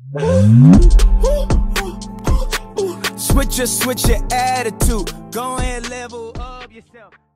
Switch your attitude. Go ahead, level up yourself.